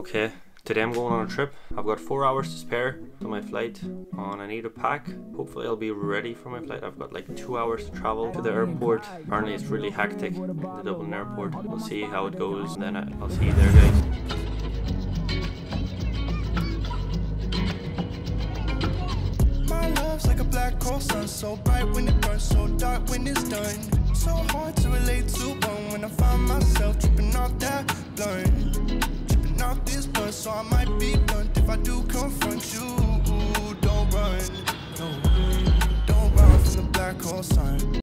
Okay, today I'm going on a trip. I've got 4 hours to spare to my flight and I need a pack. Hopefully I'll be ready for my flight. I've got like 2 hours to travel to the airport. Apparently it's really hectic in the Dublin airport. We'll see how it goes and then I'll see you there, guys. My love's like a black hole sun, so bright when it burns, so dark when it's done. So hard to relate to one when I find myself tripping off that blunt. Tripping off this blunt, so I might be blunt if I do confront you. Don't run, no, don't run from the black hole sun.